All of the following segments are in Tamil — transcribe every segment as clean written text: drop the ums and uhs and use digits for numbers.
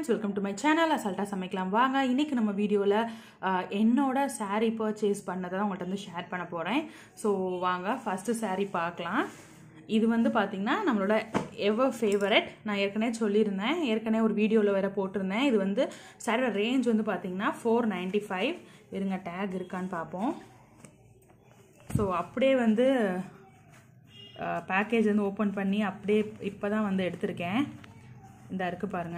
friends, welcome to my channel. அசால்ட்டா சமைக்கலாம் வாங்க. இன்னைக்கு நம்ம வீடியோல என்னோட saree purchase பண்ணதை உங்கள்ட்ட வந்து ஷேர் பண்ண போறேன். சோ வாங்க ஃபர்ஸ்ட் saree பார்க்கலாம். இது வந்து பாத்தீங்கன்னா நம்மளோட எவர் ஃபேவரட். நான் ஏற்கனவே சொல்லியிருந்தேன், ஏற்கனவே ஒரு வீடியோல வேற போட்டிருந்தேன். இது வந்து saree ரேஞ்ச் வந்து பாத்தீங்கன்னா 495. இருங்க டேக் இருக்கான்னு பார்ப்போம். ஸோ அப்படியே வந்து பேக்கேஜ் வந்து ஓப்பன் பண்ணி அப்படியே இப்போ தான் வந்து எடுத்திருக்கேன். இந்த இருக்கு பாருங்க,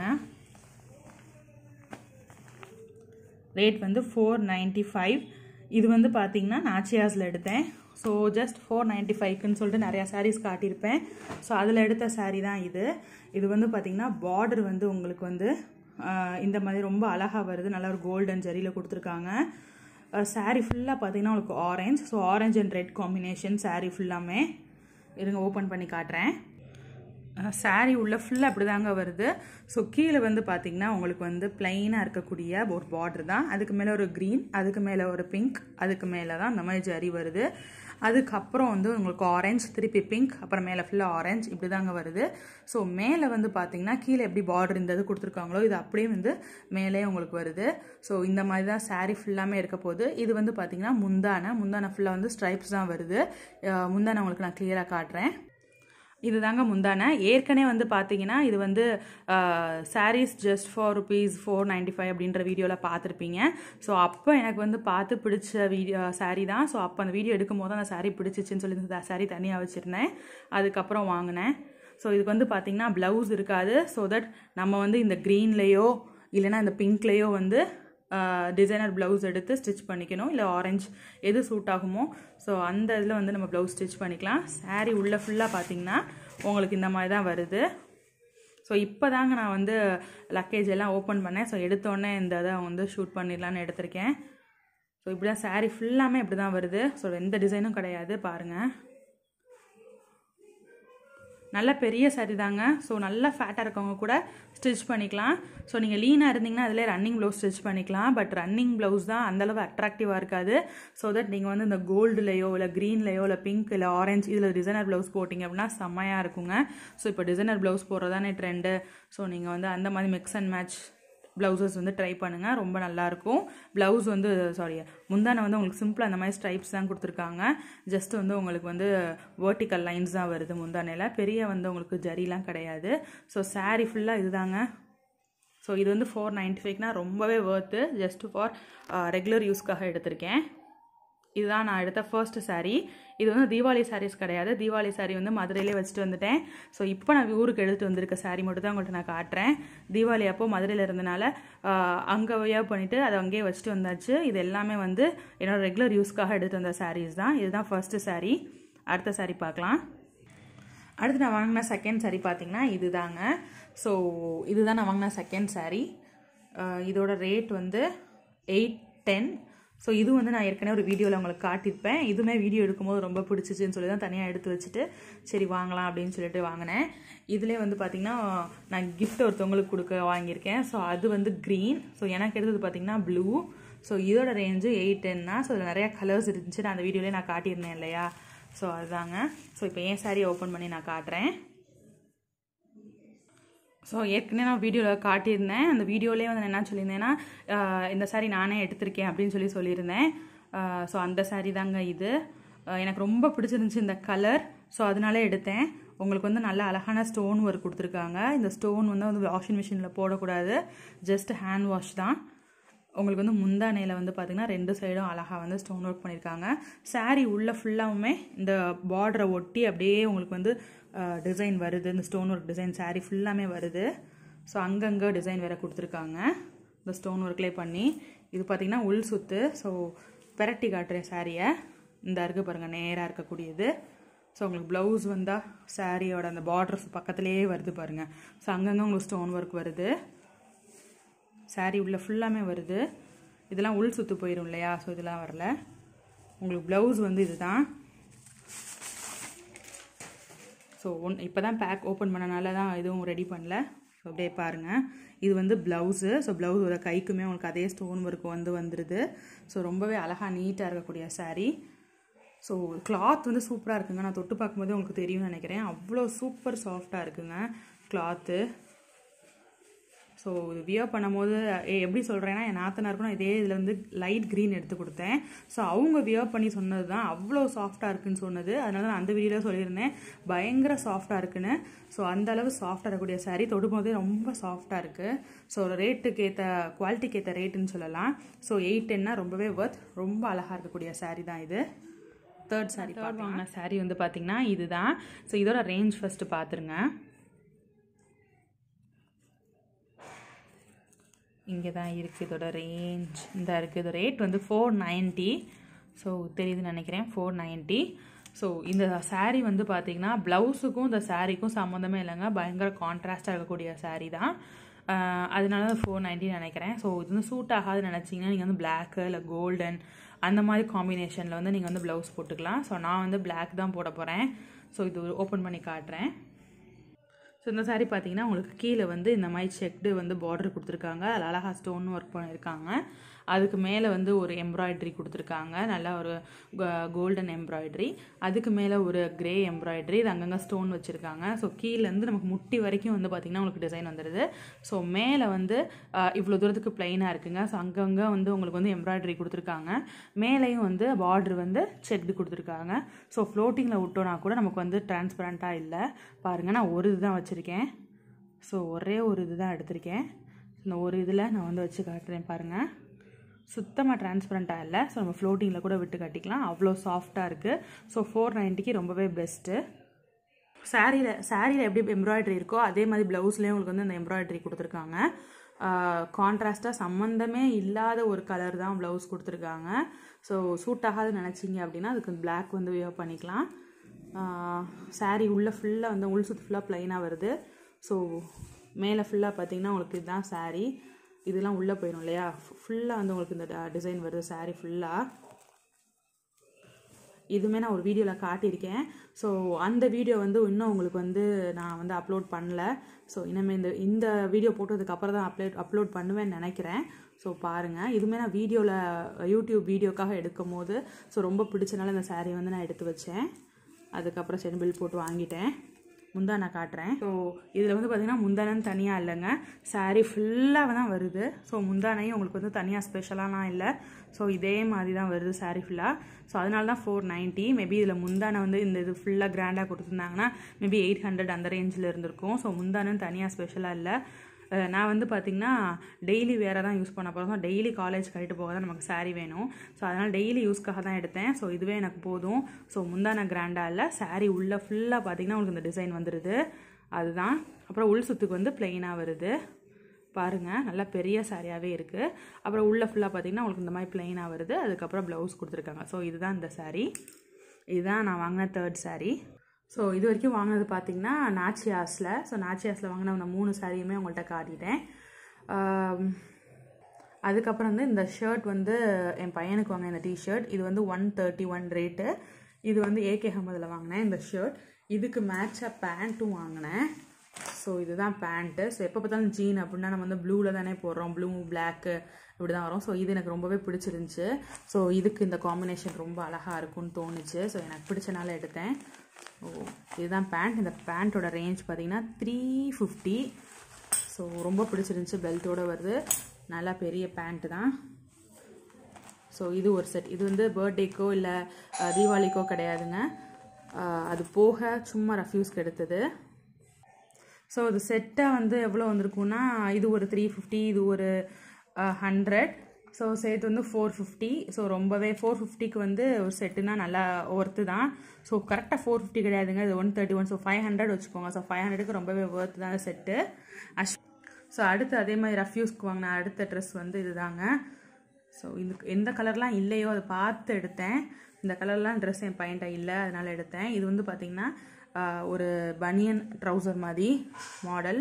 ரேட் வந்து 495. இது வந்து பார்த்தீங்கன்னா நாச்சியார்ஸில் எடுத்தேன். ஸோ ஜஸ்ட் 495க்குன்னு சொல்லிட்டு நிறையா சாரீஸ் காட்டியிருப்பேன். ஸோ அதில் எடுத்த சாரீ தான் இது. இது வந்து பார்த்தீங்கன்னா பார்டர் வந்து உங்களுக்கு வந்து இந்த மாதிரி ரொம்ப அழகாக வருது. நல்லா ஒரு கோல்டன் ஜரியில் கொடுத்துருக்காங்க. சாரீ ஃபுல்லாக பார்த்தீங்கன்னா உங்களுக்கு orange. So orange and red combination sari ஃபுல்லாமே. இருங்க ஓப்பன் பண்ணி காட்டுறேன். சாரீ உள்ள ஃபுல்லாக அப்படி தாங்க வருது. ஸோ கீழே வந்து பார்த்தீங்கன்னா உங்களுக்கு வந்து பிளைனாக இருக்கக்கூடிய ஒரு பார்டர் தான். அதுக்கு மேலே ஒரு க்ரீன், அதுக்கு மேலே ஒரு பிங்க், அதுக்கு மேலே தான் இந்த மாதிரி ஜரி வருது. அதுக்கப்புறம் வந்து உங்களுக்கு ஆரஞ்ச், திருப்பி பிங்க், அப்புறம் மேலே ஃபுல்லாக ஆரஞ்ச், இப்படி தாங்க வருது. ஸோ மேலே வந்து பார்த்தீங்கன்னா கீழே எப்படி பார்டர் இந்த இது கொடுத்துருக்காங்களோ இது அப்படியே வந்து மேலே உங்களுக்கு வருது. ஸோ இந்த மாதிரி தான் சாரீ ஃபுல்லாமே இருக்க போகுது. இது வந்து பார்த்தீங்கன்னா முந்தானை ஃபுல்லாக வந்து ஸ்ட்ரைப்ஸ் தான் வருது. முந்தானை உங்களுக்கு நான் கிளியராக காட்டுறேன். இது தாங்க முந்தானை. ஏற்கனவே வந்து பார்த்தீங்கன்னா இது வந்து சாரீஸ் ஜஸ்ட் ஃபார் ₹495 அப்படின்ற வீடியோவில் பார்த்துருப்பீங்க. ஸோ அப்போ எனக்கு வந்து பார்த்து பிடிச்ச சாரீ தான். ஸோ அப்போ அந்த வீடியோ எடுக்கும் போது அந்த சாரீ பிடிச்சிச்சின்னு சொல்லி இந்த சாரீ தனியாக வச்சுருந்தேன். அதுக்கப்புறம் வாங்கினேன். ஸோ இதுக்கு வந்து பார்த்தீங்கன்னா ப்ளவுஸ் இருக்காது. ஸோ தட் நம்ம வந்து இந்த க்ரீன்லேயோ இல்லைனா இந்த பிங்க்லேயோ வந்து டிசைனர் ப்ளவுஸ் எடுத்து ஸ்டிச் பண்ணிக்கணும். இல்லை ஆரஞ்ச் எது சூட் ஆகுமோ ஸோ அந்த இதில் வந்து நம்ம ப்ளவுஸ் ஸ்டிச் பண்ணிக்கலாம். சாரீ உள்ள ஃபுல்லாக பார்த்தீங்கன்னா உங்களுக்கு இந்த மாதிரி தான் வருது. ஸோ இப்போ தாங்க நான் வந்து லக்கேஜ் எல்லாம் ஓப்பன் பண்ணேன். ஸோ எடுத்தோடனே இந்த இதை வந்து ஷூட் பண்ணிடலான்னு எடுத்திருக்கேன். ஸோ இப்படி தான் சாரீ ஃபுல்லாமே இப்படி தான் வருது. ஸோ எந்த டிசைனும் கிடையாது பாருங்கள். நல்ல பெரிய சாரீ தாங்க. ஸோ நல்லா ஃபேட்டாக இருக்கவங்க கூட ஸ்டிச் பண்ணிக்கலாம். ஸோ நீங்கள் லீனாக இருந்தீங்கன்னா அதில் ரன்னிங் ப்ளவுஸ் ஸ்டிச் பண்ணிக்கலாம். பட் ரன்னிங் ப்ளவுஸ் தான் அந்தளவு அட்ராக்டிவாக இருக்காது. ஸோ தட் நீங்கள் வந்து இந்த கோல்டுலையோ இல்லை க்ரீன்லையோ இல்லை பிங்க் இல்லை ஆரஞ்ச் இதில் டிசைனர் ப்ளவுஸ் போட்டிங்க அப்படின்னா செம்மையாக இருக்குங்க. ஸோ இப்போ டிசைனர் ப்ளவுஸ் போடுறதானே ட்ரெண்டு. ஸோ நீங்கள் வந்து அந்த மாதிரி மிக்ஸ் அண்ட் மேட்ச் ப்ளவுசஸ் வந்து ட்ரை பண்ணுங்கள், ரொம்ப நல்லாயிருக்கும். ப்ளவுஸ் வந்து முந்தானை வந்து உங்களுக்கு சிம்பிளாக அந்த மாதிரி ஸ்ட்ரைப்ஸ் தான் கொடுத்துருக்காங்க. ஜஸ்ட் வந்து உங்களுக்கு வந்து வேர்ட்டிக்கல் லைன்ஸ் தான் வருது முந்தானையில். பெரிய வந்து உங்களுக்கு ஜரிலாம் கிடையாது. ஸோ சாரீ ஃபுல்லாக இதுதாங்க. ஸோ இது வந்து 495னா ரொம்பவே ஒர்த்து. ஜஸ்ட் ஃபார் ரெகுலர் யூஸ்க்காக எடுத்திருக்கேன். இதுதான் நான் எடுத்த ஃபர்ஸ்ட் சாரீ. இது வந்து தீபாவளி சாரீஸ் கிடையாது. தீபாவளி சாரீ வந்து மதுரையிலே வச்சுட்டு வந்துட்டேன். ஸோ இப்போ நான் ஊருக்கு எடுத்துகிட்டு வந்திருக்க சாரீ மட்டும் தான் உங்கள்கிட்ட நான் காட்டுறேன். தீபாவளி அப்போ மதுரையில் இருந்தனால அங்கே வேவ் பண்ணிவிட்டு அதை அங்கேயே வச்சுட்டு வந்தாச்சு. இது எல்லாமே வந்து என்னோட ரெகுலர் யூஸ்க்காக எடுத்து வந்த சாரீஸ் தான். இதுதான் ஃபர்ஸ்ட் சாரீ. அடுத்த சாரீ பார்க்கலாம். அடுத்து நான் வாங்கின செகண்ட் சாரீ பார்த்தீங்கன்னா இது தாங்க. ஸோ இதுதான் நான் வாங்கின செகண்ட் சாரீ. இதோட ரேட் வந்து 810. ஸோ இது வந்து நான் ஏற்கனவே ஒரு வீடியோவில் உங்களுக்கு காட்டியிருப்பேன். இதுவுமே வீடியோ எடுக்கும்போது ரொம்ப பிடிச்சிச்சின்னு சொல்லி தான் தனியாக எடுத்து வச்சுட்டு சரி வாங்கலாம் அப்படின்னு சொல்லிட்டு வாங்கினேன். இதிலே வந்து பார்த்திங்கன்னா நான் கிஃப்ட் ஒருத்தவங்களுக்கு கொடுக்க வாங்கியிருக்கேன். ஸோ அது வந்து க்ரீன். ஸோ எனக்கு எடுத்தது பார்த்திங்கன்னா ப்ளூ. ஸோ இதோட ரேஞ்சு 810 ஸோ அதில் நிறையா கலர்ஸ் இருந்துச்சு. நான் அந்த வீடியோலேயே நான் காட்டியிருந்தேன் இல்லையா. ஸோ அதுதாங்க. ஸோ இப்போ என் சாரியை ஓப்பன் பண்ணி நான் காட்டுறேன். ஸோ ஏற்கனவே நான் வீடியோவில் காட்டியிருந்தேன். அந்த வீடியோலேயே வந்து நான் என்ன சொல்லியிருந்தேன்னா இந்த சாரீ நானே எடுத்திருக்கேன் அப்படின்னு சொல்லியிருந்தேன். ஸோ அந்த சாரீ தாங்க இது. எனக்கு ரொம்ப பிடிச்சிருந்துச்சு இந்த கலர். ஸோ அதனால எடுத்தேன். உங்களுக்கு வந்து நல்ல அழகான ஸ்டோன் ஒர்க் கொடுத்துருக்காங்க. இந்த ஸ்டோன் வந்து வாஷிங் மிஷினில் போடக்கூடாது, ஜஸ்ட் ஹேண்ட் வாஷ் தான். உங்களுக்கு வந்து முந்தானையில் வந்து பார்த்திங்கன்னா 2 சைடும் அழகாக வந்து ஸ்டோன் ஒர்க் பண்ணியிருக்காங்க. சாரீ உள்ள ஃபுல்லாகவுமே இந்த பார்டரை ஒட்டி அப்படியே உங்களுக்கு வந்து டிசைன் வருது. இந்த ஸ்டோன் ஒர்க் டிசைன் சாரீ ஃபுல்லாமே வருது. ஸோ அங்கங்கே டிசைன் வேறு கொடுத்துருக்காங்க இந்த ஸ்டோன் ஒர்க்லேயே பண்ணி. இது பார்த்திங்கன்னா உள் சுத்து. ஸோ பெரட்டி காட்டுறேன் சாரியை. இந்த இருக்குது பாருங்கள், நேராக இருக்கக்கூடியது. ஸோ உங்களுக்கு ப்ளவுஸ் வந்தால் சாரியோட அந்த பார்டர்ஸ் பக்கத்துலேயே வருது பாருங்கள். ஸோ அங்கங்கே உங்களுக்கு ஸ்டோன் ஒர்க் வருது. சாரீ உள்ள ஃபுல்லாமே வருது. இதெல்லாம் உள் சுற்று போயிடும் இல்லையா. ஸோ இதெல்லாம் வரல. உங்களுக்கு ப்ளவுஸ் வந்து இதுதான். ஸோ இப்போ தான் பேக் ஓப்பன் பண்ணனால தான் எதுவும் ரெடி பண்ணல. ஸோ அப்படியே பாருங்கள், இது வந்து ப்ளவுஸு. ஸோ ப்ளவுஸோட கைக்குமே உங்களுக்கு அதே ஸ்டோன் ஒர்க் வந்துடுது. ஸோ ரொம்பவே அழகாக நீட்டாக இருக்கக்கூடிய சாரீ. ஸோ கிளாத் வந்து சூப்பராக இருக்குங்க. நான் தொட்டு பார்க்கும்போதே உங்களுக்கு தெரியும்னு நினைக்கிறேன். அவ்வளோ சூப்பர் சாஃப்டாக இருக்குங்க கிளாத்து. ஸோ இது வியர் பண்ணும்போது எப்படி சொல்கிறேன்னா, என் நாத்தனாருக்கும் நான் இதே இதில் வந்து லைட் க்ரீன் எடுத்து கொடுத்தேன். ஸோ அவங்க வியர் பண்ணி சொன்னது தான் அவ்வளோ சாஃப்டாக இருக்குன்னு சொன்னது. அதனால நான் அந்த வீடியோவில் சொல்லியிருந்தேன் பயங்கர சாஃப்டாக இருக்குன்னு. ஸோ அந்த அளவு சாஃப்டாக இருக்கக்கூடிய சாரீ, தொடும்போதே ரொம்ப சாஃப்டாக இருக்குது. ஸோ ரேட்டுக்கு ஏற்ற குவாலிட்டிக்கு ஏற்ற ரேட்டுன்னு சொல்லலாம். ஸோ 810 ரொம்பவே ஒர்த், ரொம்ப அழகாக இருக்கக்கூடிய சாரீ தான் இது. தேர்ட் சாரீ வாங்கின சாரீ வந்து பார்த்திங்கன்னா இதுதான். ஸோ இதோட ரேஞ்ச் ஃபஸ்ட்டு பார்த்துருங்க. இங்கே தான் இருக்குது இதோட ரேஞ்ச். இந்த இருக்குது. இது ரேட் வந்து 490. ஸோ தெரியுதுன்னு நினைக்கிறேன், 490. ஸோ இந்த சாரீ வந்து பார்த்திங்கன்னா ப்ளவுஸுக்கும் இந்த சாரீக்கும் சம்மந்தமே இல்லைங்க, பயங்கர கான்ட்ராஸ்டாக இருக்கக்கூடிய சாரீ தான். அதனால தான் 490 நினைக்கிறேன். ஸோ இது வந்து சூட் ஆகாதுன்னு நினச்சிங்கன்னா நீங்கள் வந்து பிளாக்கு இல்லை கோல்டன் அந்த மாதிரி காம்பினேஷனில் வந்து நீங்கள் வந்து ப்ளவுஸ் போட்டுக்கலாம். ஸோ நான் வந்து பிளாக் தான் போட போகிறேன். ஸோ இது ஓப்பன் பண்ணி காட்டுறேன். ஸோ இந்த சாரீ பார்த்தீங்கன்னா உங்களுக்கு கீழே வந்து இந்த மாதிரி செக்டு வந்து பார்டர் கொடுத்துருக்காங்க. அதில் அழகாக ஸ்டோன் ஒர்க் பண்ணியிருக்காங்க. அதுக்கு மேலே வந்து ஒரு எம்ப்ராய்டரி கொடுத்துருக்காங்க, நல்லா ஒரு கோல்டன் எம்ப்ராய்டரி. அதுக்கு மேலே ஒரு கிரே எம்ப்ராய்டரி, இது அங்கங்கே ஸ்டோன் வச்சுருக்காங்க. ஸோ கீழேருந்து நமக்கு முட்டி வரைக்கும் வந்து பார்த்திங்கன்னா உங்களுக்கு டிசைன் வந்துடுது. ஸோ மேலே வந்து இவ்வளோ தூரத்துக்கு பிளைனாக இருக்குங்க. ஸோ அங்கங்கே வந்து உங்களுக்கு வந்து எம்ப்ராய்டரி கொடுத்துருக்காங்க. மேலேயும் வந்து பார்டர் வந்து செக்டு கொடுத்துருக்காங்க. ஸோ ஃப்ளோட்டிங்கில் விட்டோன்னா கூட நமக்கு வந்து டிரான்ஸ்பரண்ட்டாக இல்லை. பாருங்கள், நான் ஒரு இதுதான் வச்சுருக்கேன். ஸோ ஒரே ஒரு இது தான் எடுத்திருக்கேன். இந்த ஒரு இதில் நான் வந்து வச்சு காட்டுறேன் பாருங்கள். சுத்தமாக டிரான்ஸ்பரண்ட்டாக இல்லை. ஸோ நம்ம ஃப்ளோட்டிங்கில் கூட விட்டு கட்டிக்கலாம், அவ்வளோ சாஃப்டாக இருக்குது. ஸோ 490க்கு ரொம்பவே பெஸ்ட்டு. சாரியில் எப்படி எம்ப்ராய்டரி இருக்கோ அதே மாதிரி ப்ளவுஸ்லேயும் உங்களுக்கு வந்து அந்த எம்ப்ராய்டரி கொடுத்துருக்காங்க. கான்ட்ராஸ்டாக சம்மந்தமே இல்லாத ஒரு கலர் தான் ப்ளவுஸ் கொடுத்துருக்காங்க. ஸோ சூட் ஆகாதுன்னு நினச்சிங்க அப்படின்னா அதுக்கு பிளாக் வந்து வியர் பண்ணிக்கலாம். சாரீ உள்ளே ஃபுல்லாக வந்து உள் சுற்று ஃபுல்லாக ப்ளைனாக வருது. ஸோ மேலே ஃபுல்லாக பார்த்திங்கன்னா உங்களுக்கு இதுதான் சாரீ. இதெல்லாம் உள்ளே போயிடும் இல்லையா, ஃபுல்லாக வந்து உங்களுக்கு இந்த டிசைன் வருது சாரீ ஃபுல்லாக. இதுவுமே நான் ஒரு வீடியோவில் காட்டியிருக்கேன். ஸோ அந்த வீடியோ வந்து இன்னும் உங்களுக்கு வந்து நான் வந்து அப்லோட் பண்ணல. ஸோ இனிமேல் இந்த வீடியோ போட்டதுக்கப்புறம் தான் அப்லோட் பண்ணுவேன்னு நினைக்கிறேன். ஸோ பாருங்கள், இதுவுமே நான் வீடியோவில் யூடியூப் வீடியோக்காக எடுக்கும் போது ஸோ ரொம்ப பிடிச்சனால இந்த சாரீ வந்து நான் எடுத்து வச்சேன். அதுக்கப்புறம் சரி பில் போட்டு வாங்கிட்டேன். முந்தானை காட்டுறேன். ஸோ இதில் வந்து பார்த்திங்கன்னா முந்தானன்னு தனியாக இல்லைங்க, சாரீ ஃபுல்லாக தான் வருது. ஸோ முந்தானையும் உங்களுக்கு வந்து தனியாக ஸ்பெஷலாலாம் இல்லை. ஸோ இதே மாதிரி தான் வருது சாரீ ஃபுல்லாக. ஸோ அதனால தான் 490. மேபி இதில் முந்தானை வந்து இந்த இது ஃபுல்லாக கிராண்டாக கொடுத்துருந்தாங்கன்னா மேபி 800 அந்த ரேஞ்சில் இருந்திருக்கும். ஸோ முந்தானன்னு தனியாக ஸ்பெஷலாக இல்லை. நான் வந்து பார்த்திங்கன்னா டெய்லி வேறு தான் யூஸ் பண்ண போகிறோம். டெய்லி காலேஜ் கட்டிட்டு போக தான் நமக்கு சாரீ வேணும். ஸோ அதனால் டெய்லி யூஸ்க்காக தான் எடுத்தேன். ஸோ இதுவே எனக்கு போதும். ஸோ முந்தான கிராண்டாக இல்லை, சாரீ உள்ளே ஃபுல்லாக பார்த்திங்கன்னா உங்களுக்கு இந்த டிசைன் வந்துடுது. அதுதான். அப்புறம் உள் சுத்துக்கு வந்து பிளெயினாக வருது பாருங்கள், நல்லா பெரிய சாரியாகவே இருக்குது. அப்புறம் உள்ளே ஃபுல்லாக பார்த்திங்கன்னா உங்களுக்கு இந்த மாதிரி பிளெயினாக வருது. அதுக்கப்புறம் ப்ளவுஸ் கொடுத்துருக்காங்க. ஸோ இதுதான் இந்த சாரீ. இதுதான் நான் வாங்கின தேர்ட் சாரீ. ஸோ இது வரைக்கும் வாங்கினது பார்த்திங்கன்னா நாச்சியார்ஸில். ஸோ நாச்சியார்ஸில் வாங்கின நான் 3 சாரியுமே உங்கள்கிட்ட காட்டிட்டேன். அதுக்கப்புறம் வந்து இந்த ஷர்ட் வந்து என் பையனுக்கு வாங்கினேன். இந்த டிஷர்ட் இது வந்து 131 ரேட்டு. இது வந்து ஏகே அஹமதில் வாங்கினேன் இந்த ஷர்ட். இதுக்கு மேட்சாக பேண்ட்டும் வாங்கினேன். ஸோ இதுதான் பேண்ட்டு. ஸோ எப்போ பார்த்தாலும் ஜீன் அப்படின்னா நம்ம வந்து ப்ளூவில் தானே போடுறோம், ப்ளூ பிளாக்கு இப்படி தான் வரும். ஸோ இது எனக்கு ரொம்பவே பிடிச்சிருந்துச்சு. ஸோ இதுக்கு இந்த காம்பினேஷன் ரொம்ப அழகாக இருக்கும்னு தோணுச்சு. ஸோ எனக்கு பிடிச்சனால எடுத்தேன். ஓ இதுதான் பேண்ட். இந்த பேண்ட்டோட ரேஞ்ச் பார்த்திங்கன்னா 350. ஸோ ரொம்ப பிடிச்சிருந்துச்சி. பெல்ட்டோடு வருது, நல்லா பெரிய பேண்ட்டு தான். ஸோ இது ஒரு செட். இது வந்து பர்த்டேக்கோ இல்லை தீபாவளிக்கோ கிடையாதுங்க, அது போக சும்மா ரஃப்யூஸ்க்கு எடுத்தது. ஸோ இது செட்டாக வந்து எவ்வளோ வந்திருக்குன்னா இது ஒரு 350, இது ஒரு 100. ஸோ சேர்த்து வந்து 450. ஸோ ரொம்பவே 450க்கு வந்து ஒரு செட்டுனா நல்லா ஒர்த்து தான். ஸோ கரெக்டாக 450 கிடையாதுங்க, இது 131. ஸோ 500 வச்சுக்கோங்க. ஸோ 500க்கு ரொம்பவே ஒர்த்து தான் செட்டு. ஸோ அடுத்து அதே மாதிரி ரஃப்யூஸ்க்கு வாங்கின அடுத்த ட்ரெஸ் வந்து இதுதாங்க. ஸோ இதுக்கு எந்த கலர்லாம் இல்லையோ அதை பார்த்து எடுத்தேன். இந்த கலர்லாம் ட்ரெஸ் என் பையன்ட்ட இல்லை, அதனால் எடுத்தேன். இது வந்து பார்த்திங்கன்னா ஒரு பனியன் ட்ரௌசர் மாதிரி மாடல்.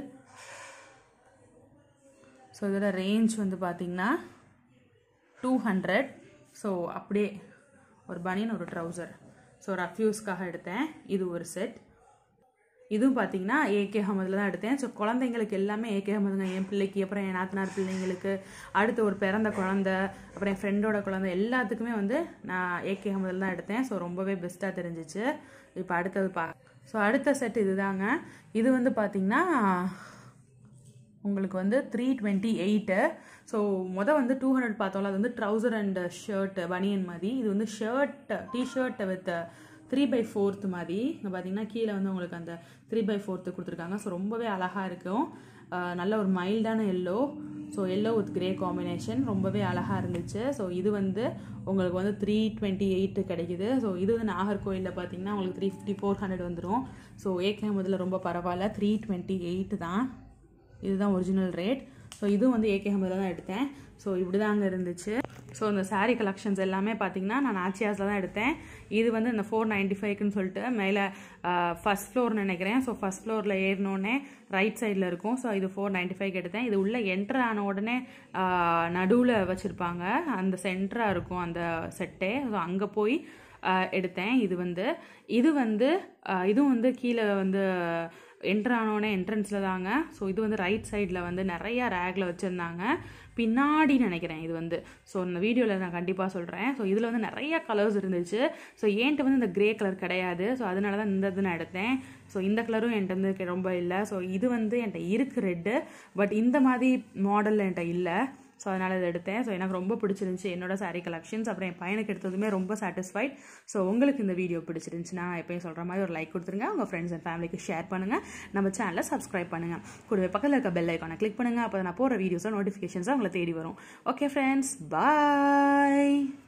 ஸோ இதோட ரேஞ்ச் வந்து பார்த்திங்கன்னா 200. ஸோ அப்படியே ஒரு பனியன் ஒரு ட்ரௌசர். ஸோ ரஃப்யூஸ்க்காக எடுத்தேன். இது ஒரு செட். இதுவும் பார்த்தீங்கன்னா ஏகே அஹமதில் தான் எடுத்தேன். ஸோ குழந்தைங்களுக்கு எல்லாமே ஏகே அஹமதுங்க. என் பிள்ளைக்கு, அப்புறம் என் நாத்தனார் பிள்ளைங்களுக்கு, அடுத்து ஒரு பிறந்த குழந்தை, அப்புறம் என் ஃப்ரெண்டோட குழந்தை, எல்லாத்துக்குமே வந்து நான் ஏகே அஹமதில் தான் எடுத்தேன். ஸோ ரொம்பவே பெஸ்ட்டாக தெரிஞ்சிச்சு. இப்போ அடுத்தது ஸோ அடுத்த செட் இதுதாங்க. இது வந்து பார்த்திங்கன்னா உங்களுக்கு வந்து 328. ஸோ வந்து 200 பார்த்தோம்ல, அது வந்து ட்ரௌசர் அண்ட் ஷர்ட் பனியன் மாதிரி. இது வந்து டிஷர்ட் வித் 3/4 மாதிரி. இங்கே பார்த்தீங்கன்னா கீழே வந்து உங்களுக்கு அந்த 3/4 கொடுத்துருக்காங்க. ஸோ ரொம்பவே அழகாக இருக்கும். நல்ல ஒரு மைல்டான yellow. So yellow with grey combination ரொம்பவே அழகாக இருந்துச்சு. ஸோ இது வந்து உங்களுக்கு வந்து 328 கிடைக்குது. ஸோ இது வந்து நாகர்கோயிலில் பார்த்தீங்கன்னா உங்களுக்கு 350 400 வந்துடும். ஸோ ஏகே அகமதில் ரொம்ப பரவாயில்ல, 328 தான். இதுதான் ஒரிஜினல் ரேட். ஸோ இதுவும் வந்து ஏகே அகமதில் தான் எடுத்தேன். ஸோ இப்படி தாங்க இருந்துச்சு. ஸோ இந்த சாரீ கலெக்ஷன்ஸ் எல்லாமே பார்த்தீங்கன்னா நான் நாச்சியாஸில் தான் எடுத்தேன். இது வந்து இந்த 495க்குன்னு சொல்லிட்டு மேலே ஃபஸ்ட் ஃப்ளோர்னு நினைக்கிறேன். ஸோ ஃபஸ்ட் ஃப்ளோரில் ஏறினோடனே ரைட் சைடில் இருக்கும். ஸோ இது 495 எடுத்தேன். இது உள்ளே என்ட்ரு ஆன உடனே நடுவில் வச்சுருப்பாங்க, அந்த சென்டராக இருக்கும் அந்த செட்டே. ஸோ அங்கே போய் எடுத்தேன். இதுவும் வந்து கீழே வந்து என்ட்ரு ஆனோடனே என்ட்ரன்ஸில் தாங்க. ஸோ இது வந்து ரைட் சைடில் வந்து நிறையா ரேக்கில் வச்சுருந்தாங்க, பின்னாடி நினைக்கிறேன் இது வந்து. ஸோ இந்த வீடியோவில் நான் கண்டிப்பாக சொல்கிறேன். ஸோ இதில் வந்து நிறையா கலர்ஸ் இருந்துச்சு. ஸோ என்கிட்ட வந்து இந்த கிரே கலர் கிடையாது. ஸோ அதனால தான் இந்த இது நான் எடுத்தேன். ஸோ இந்த கலரும் என்கிட்ட வந்து ரொம்ப இல்லை. ஸோ இது வந்து என்கிட்ட இருக்குது ரெட்டு, பட் இந்த மாதிரி மாடலில் என்கிட்ட இல்லை. ஸோ அதனால் இதை எடுத்தேன். ஸோ எனக்கு ரொம்ப பிடிச்சிருந்துச்சி என்னோட சாரீ கலெக்ஷன்ஸ். அப்புறம் என் பையனுக்கு எடுத்ததுமே ரொம்ப சாட்டிஸ்ஃபைட். ஸோ உங்களுக்கு இந்த வீடியோ பிடிச்சிருந்துச்சுன்னா எப்பயும் சொல்கிற மாதிரி ஒரு லைக் கொடுத்துருங்க. உங்கள் ஃப்ரெண்ட்ஸ் அண்ட் ஃபேமிலிக்கு ஷேர் பண்ணுங்கள். நம்ம சேனலை சப்ஸ்கிரைப் பண்ணுங்கள். கூடவே பக்கத்தில் இருக்க பெல் ஐக்கானை கிளிக் பண்ணுங்கள். அப்போ நான் போகிற வீடியோஸில் நோட்டிஃபிகேஷன்ஸாக உங்களை தேடி வரும். ஓகே ஃப்ரெண்ட்ஸ், பாய்.